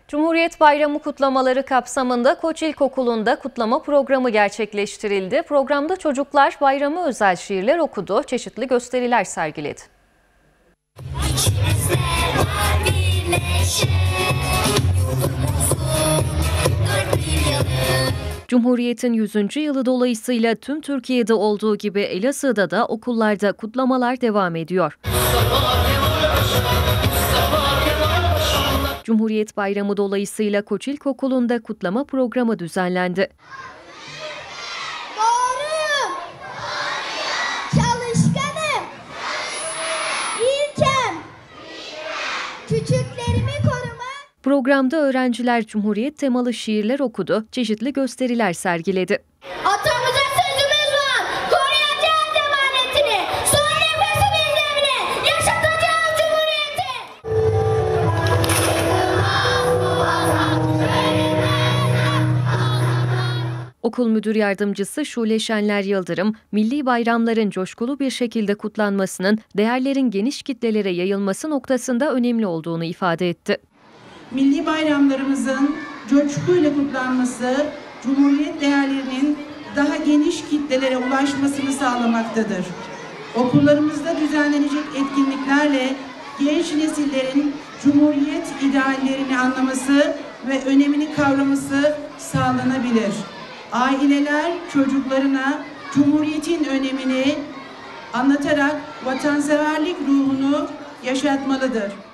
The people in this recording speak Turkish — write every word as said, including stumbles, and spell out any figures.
Cumhuriyet Bayramı kutlamaları kapsamında Koç İlkokulu'nda kutlama programı gerçekleştirildi. Programda çocuklar bayrama özel şiirler okudu, çeşitli gösteriler sergiledi. Cumhuriyet'in yüzüncü yılı dolayısıyla tüm Türkiye'de olduğu gibi Elazığ'da da okullarda kutlamalar devam ediyor. Cumhuriyet Bayramı dolayısıyla Koç İlkokulu'nda kutlama programı düzenlendi. Doğruyum. Çalışkanım. İlkem. Küçüklerimi koruma. Programda öğrenciler Cumhuriyet temalı şiirler okudu, çeşitli gösteriler sergiledi. Atamıza sözümüz var. Koruyacağız emanetini. Son nefesi bizlerine. Yaşatacağız Cumhuriyeti. Okul Müdür Yardımcısı Şule Şenler Yıldırım, milli bayramların coşkulu bir şekilde kutlanmasının değerlerin geniş kitlelere yayılması noktasında önemli olduğunu ifade etti. Milli bayramlarımızın coşkuyla kutlanması, Cumhuriyet değerlerinin daha geniş kitlelere ulaşmasını sağlamaktadır. Okullarımızda düzenlenecek etkinliklerle genç nesillerin Cumhuriyet ideallerini anlaması ve önemini kavraması sağlanabilir. Aileler çocuklarına Cumhuriyet'in önemini anlatarak vatanseverlik ruhunu yaşatmalıdır.